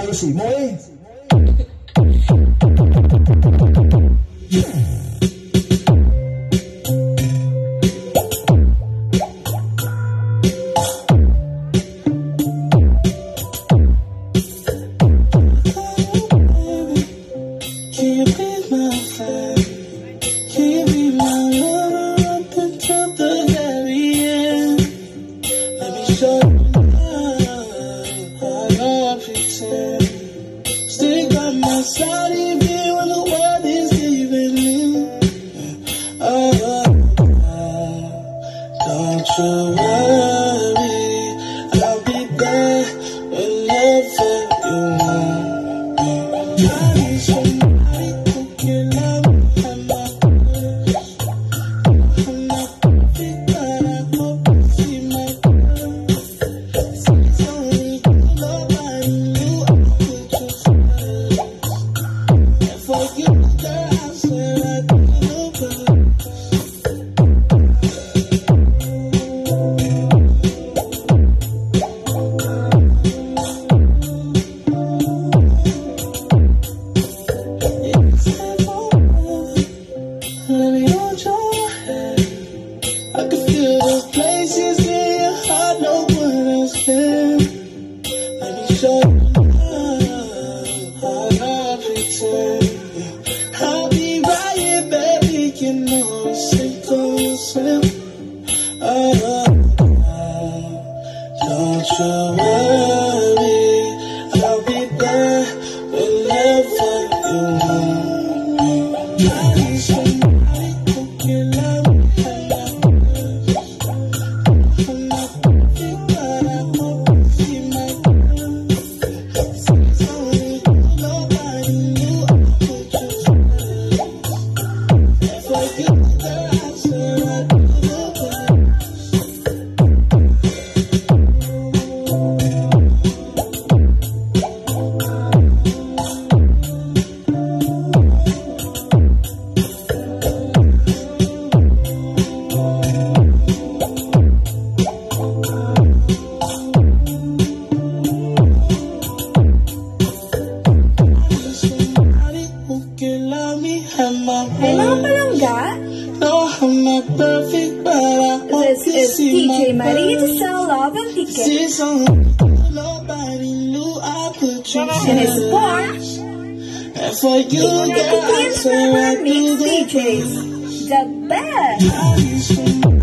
有時妹。 Stick by my side even when the world is leaving me. Don't you worry, I'll be there whenever you want me. I need somebody who can love me at my best. I'm not perfect, but I hope you see my best. It's only nobody knew I could just and for you, girl, I said I'd do the best. Let me hold your hand. I can feel those places in your heart no one else can. Let me show you love, I love pretend. I'll be right here, baby, you know it's simple yourself. Don't you worry, I'll be there whenever you want me. I need somebody who can love me at my best. I'm not perfect, but I hope you see my best. It's only nobody knew I could just and for you, girl, I said I'd do the best. Somebody who can love me at my May mga best. palangga, No, I'm not perfect, but I hope this you is see my DJ Marie to best. sell love and tickets Since nobody knew I could choose and his support. and for you, girl, I Connected say I Mix do the DJs, the best. best.